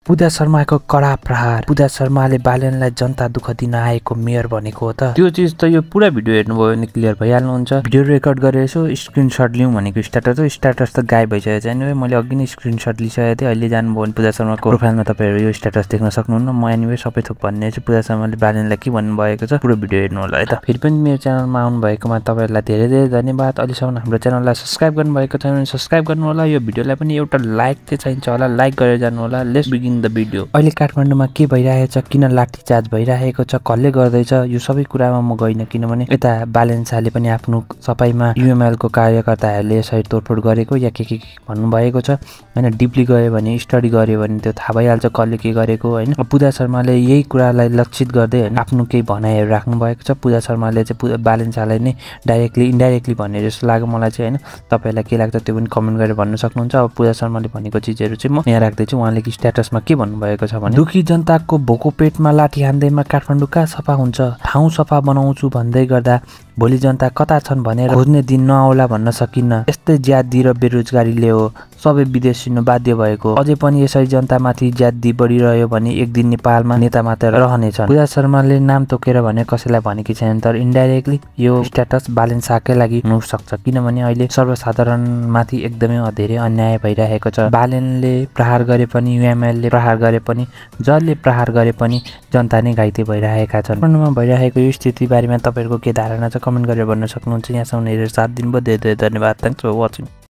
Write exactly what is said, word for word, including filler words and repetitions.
पूजा शर्माको कडा प्रहार। पूजा शर्माले बालनलाई जनता दुःख दिन आएको मेयर भनेको हो त। त्यो चिज त यो पुरा भिडियो हेर्नुभयो भने क्लियर भइहाल्नुहुन्छ। भिडियो रेकर्ड गरेर यसो स्क्रिनशट लिउँ भनेको स्ट्याटस हो, स्ट्याटस त गायब भइसकेको छ। एनिवे मैले अघि नै स्क्रिनशट लिइसकेको थिएँ। अहिले जानुभयो भने पूजा शर्माको प्रोफाइलमा तपाईँहरू यो स्ट्याटस देख्न सक्नुहुन्न। म एनिवे सबै थोक भन्ने छु पूजा शर्माले बालनलाई के भन्नुभएको छ, पुरो भिडियो हेर्नु होला है त। फेरि पनि मेरो च्यानलमा आउनुभएकोमा तपाईँहरूलाई धेरै धेरै धन्यवाद। अहिलेसम्म हाम्रो च्यानललाई सब्स्क्राइब गर्नुभएको छैन भने सब्स्क्राइब गर्नु होला। यो भिडियोलाई पनि एउटा लाइक चाहिँ चाहिन्छ होला, लाइक गरेर जानु होला। Let's begin the video. अहिले काठमाडौँमा के भइरहेको छ, किन लाठीचार्ज भइरहेको छ, कसले गर्दैछ, यो सबै कुरामा म गइनँ। किनभने यता बालन शाहले पनि आफ्नो सफाइमा युएमएलको कार्यकर्ताहरूले यसरी तोडफोड गरेको या के के भन्नुभएको छ होइन। डिपली गयो भने, स्टडी गऱ्यो भने त्यो थाहा भइहाल्छ कसले के गरेको होइन। पूजा शर्माले यही कुरालाई लक्षित गर्दै होइन आफ्नो केही भनाइहरू राख्नु भएको छ। पूजा शर्माले चाहिँ बालन शाहलाई नै डाइरेक्टली इन्डाइरेक्टली भने जस्तो लाग्यो मलाई चाहिँ होइन। तपाईँलाई के लाग्छ त्यो पनि कमेन्ट गरेर भन्न सक्नुहुन्छ। अब पूजा शर्माले भनेको चिजहरू चाहिँ म यहाँ राख्दैछु। उहाँले कि स्ट्याटसमा के भन्नुभएको छ भने, दुखी जनताको भोको पेटमा लाठी हान्दैमा काठमाडौँ कहाँ सफा हुन्छ, ठाउँ सफा बनाउँछु भन्दै गर्दा भोलि जनता कता छन् भनेर खोज्ने दिन नआउला भन्न सकिन्न। यस्तै ज्यादी र बेरोजगारीले हो सबै विदेश छिर्नु बाध्य भएको। अझै पनि यसरी जनतामाथि ज्यादी बढिरह्यो भने एक दिन नेपालमा नेता मात्र रहनेछन्। पूजा शर्माले नाम तोकेर भने कसैलाई भनेकी छैन, तर इन्डाइरेक्टली यो स्ट्याटस बालन शाहकै लागि हुन सक्छ। किनभने अहिले सर्वसाधारणमाथि एकदमै धेरै अन्याय भइरहेको छ। बालनले प्रहार गरे पनि, युएमएलले प्रहार गरे पनि, जसले प्रहार गरे पनि जनता नै घाइते भइरहेका छन्। काठमाडौँमा भइरहेको यो स्थिति बारेमा तपाईँहरूको के धारणा छ कमेन्ट गरेर भन्न सक्नुहुन्छ। यहाँसम्म हेरेर साथ दिनुभयो धेरै धेरै धन्यवाद। Thanks for watching.